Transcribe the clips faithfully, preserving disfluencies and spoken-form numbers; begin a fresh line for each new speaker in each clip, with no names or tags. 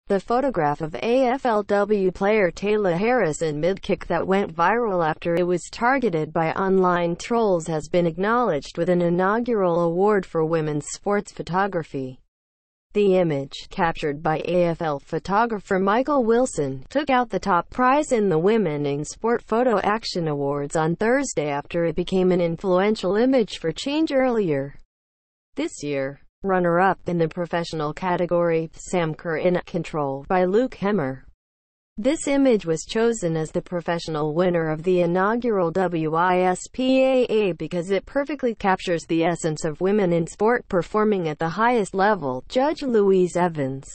The photograph of A F L W player Tayla Harris in mid-kick that went viral after it was targeted by online trolls has been acknowledged with an inaugural award for women's sports photography. The image, captured by A F L photographer Michael Willson, took out the top prize in the Women in Sport Photo Action Awards on Thursday after it became an influential image for change earlier this year. Runner-up in the professional category, Sam Kerr in Control, by Luke Hemmer. This image was chosen as the professional winner of the inaugural W I S P A A because it perfectly captures the essence of women in sport performing at the highest level, Judge Louise Evans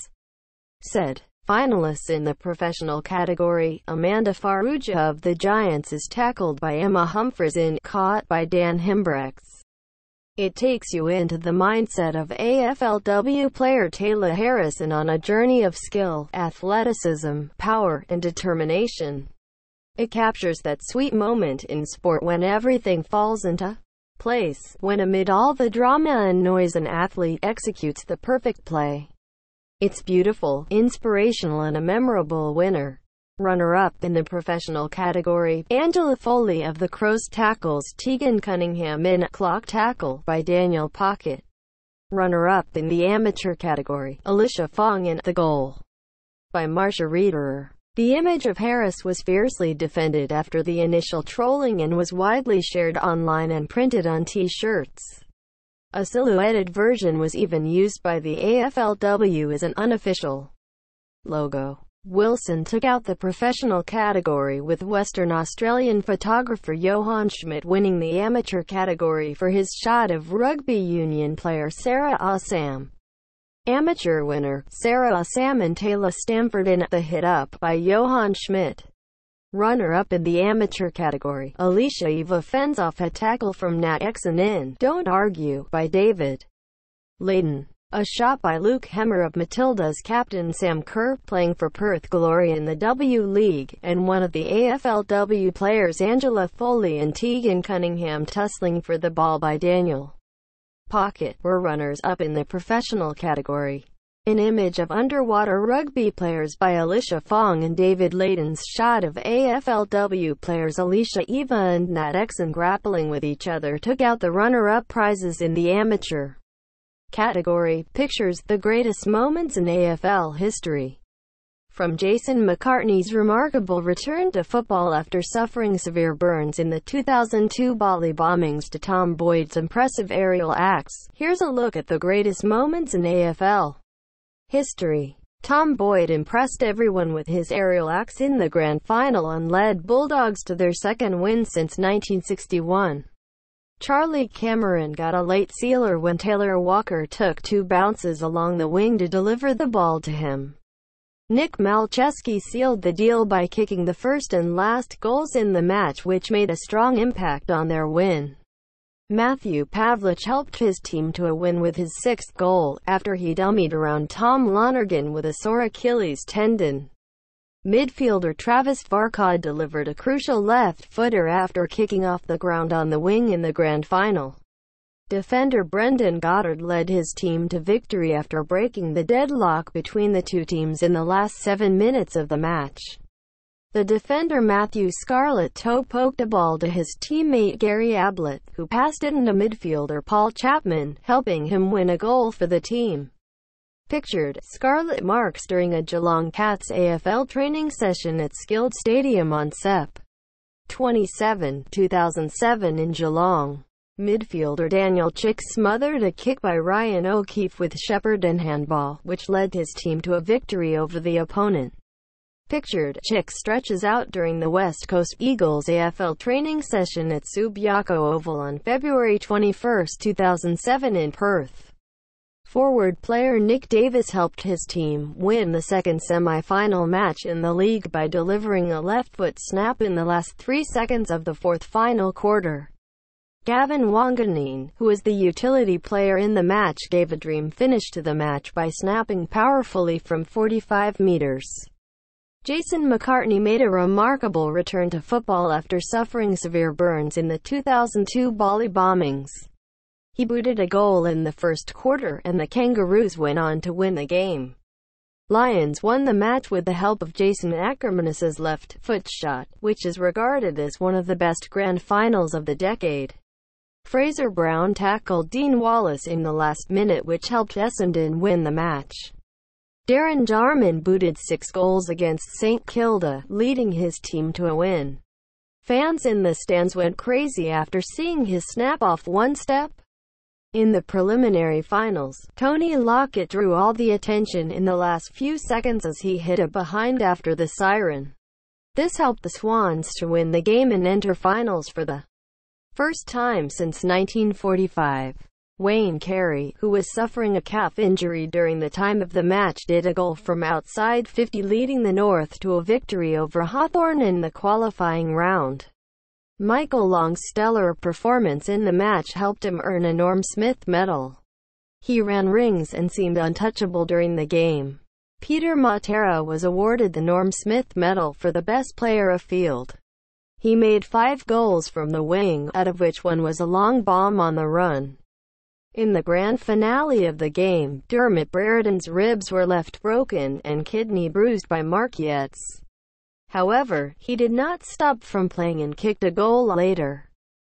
said. Finalists in the professional category, Amanda Farrugia of the Giants is tackled by Emma Humphries in Caught by Dan Himbrechts. It takes you into the mindset of A F L W player Tayla Harris and on a journey of skill, athleticism, power, and determination. It captures that sweet moment in sport when everything falls into place, when amid all the drama and noise an athlete executes the perfect play. It's beautiful, inspirational and a memorable winner. Runner-up in the professional category, Angela Foley of the Crows tackles Tegan Cunningham in Clock Tackle by Daniel Pocket. Runner-up in the amateur category, Alicia Fong in The Goal by Marcia Reederer. The image of Harris was fiercely defended after the initial trolling and was widely shared online and printed on t-shirts. A silhouetted version was even used by the A F L W as an unofficial logo. Willson took out the professional category with Western Australian photographer Johan Schmidt winning the amateur category for his shot of rugby union player Sarah Assam. Amateur winner, Sarah Assam and Taylor Stamford in The Hit Up by Johan Schmidt. Runner-up in the amateur category, Alicia Eva fends off a tackle from Nat Exon in Don't Argue by David Layton. A shot by Luke Hemmer of Matilda's captain Sam Kerr, playing for Perth Glory in the W League, and one of the A F L W players Angela Foley and Tegan Cunningham tussling for the ball by Daniel Pocket, were runners-up in the professional category. An image of underwater rugby players by Alicia Fong and David Layton's shot of A F L W players Alicia Eva and Nat Exon grappling with each other took out the runner-up prizes in the amateur category, pictures the greatest moments in A F L history. From Jason McCartney's remarkable return to football after suffering severe burns in the two thousand two Bali bombings to Tom Boyd's impressive aerial acts, here's a look at the greatest moments in A F L history. Tom Boyd impressed everyone with his aerial acts in the grand final and led Bulldogs to their second win since nineteen sixty-one. Charlie Cameron got a late sealer when Taylor Walker took two bounces along the wing to deliver the ball to him. Nick Malcheski sealed the deal by kicking the first and last goals in the match, which made a strong impact on their win. Matthew Pavlich helped his team to a win with his sixth goal, after he dummied around Tom Lonergan with a sore Achilles tendon. Midfielder Travis Farcod delivered a crucial left-footer after kicking off the ground on the wing in the grand final. Defender Brendan Goddard led his team to victory after breaking the deadlock between the two teams in the last seven minutes of the match. The defender Matthew Scarlett toe poked a ball to his teammate Gary Ablett, who passed it into midfielder Paul Chapman, helping him win a goal for the team. Pictured, Scarlett marks during a Geelong Cats A F L training session at Skilled Stadium on September twenty-seventh, two thousand seven in Geelong. Midfielder Daniel Chick smothered a kick by Ryan O'Keefe with Shepherd and handball, which led his team to a victory over the opponent. Pictured, Chick stretches out during the West Coast Eagles A F L training session at Subiaco Oval on February twenty-first, two thousand seven in Perth. Forward player Nick Davis helped his team win the second semi-final match in the league by delivering a left-foot snap in the last three seconds of the fourth final quarter. Gavin Wanganeen, who was the utility player in the match, gave a dream finish to the match by snapping powerfully from forty-five meters. Jason McCartney made a remarkable return to football after suffering severe burns in the two thousand two Bali bombings. He booted a goal in the first quarter, and the Kangaroos went on to win the game. Lions won the match with the help of Jason Ackermanis's left foot shot, which is regarded as one of the best grand finals of the decade. Fraser Brown tackled Dean Wallace in the last minute, which helped Essendon win the match. Darren Jarman booted six goals against St Kilda, leading his team to a win. Fans in the stands went crazy after seeing his snap off one step. In the preliminary finals, Tony Lockett drew all the attention in the last few seconds as he hit a behind after the siren. This helped the Swans to win the game and enter finals for the first time since nineteen forty-five. Wayne Carey, who was suffering a calf injury during the time of the match, did a goal from outside fifty, leading the North to a victory over Hawthorn in the qualifying round. Michael Long's stellar performance in the match helped him earn a Norm Smith medal. He ran rings and seemed untouchable during the game. Peter Matera was awarded the Norm Smith medal for the best player afield. He made five goals from the wing, out of which one was a long bomb on the run. In the grand finale of the game, Dermot Brereton's ribs were left broken and kidney bruised by Mark Yates. However, he did not stop from playing and kicked a goal later.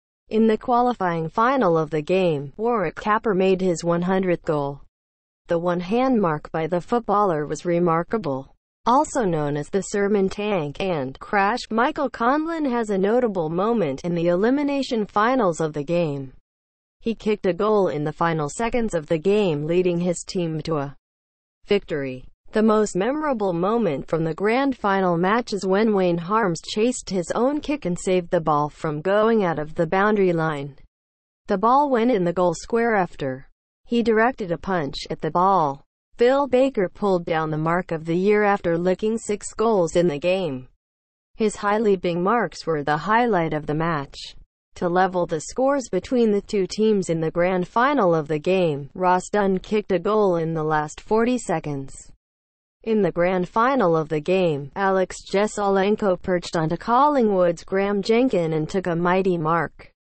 In the qualifying final of the game, Warwick Capper made his one hundredth goal. The one-hand mark by the footballer was remarkable. Also known as the Sermon Tank and Crash, Michael Conlon has a notable moment in the elimination finals of the game. He kicked a goal in the final seconds of the game, leading his team to a victory. The most memorable moment from the grand final match is when Wayne Harms chased his own kick and saved the ball from going out of the boundary line. The ball went in the goal square after he directed a punch at the ball. Phil Baker pulled down the mark of the year after licking six goals in the game. His high-leaping marks were the highlight of the match. To level the scores between the two teams in the grand final of the game, Ross Dunn kicked a goal in the last forty seconds. In the grand final of the game, Alex Jesaulenko perched onto Collingwood's Graham Jenkin and took a mighty mark.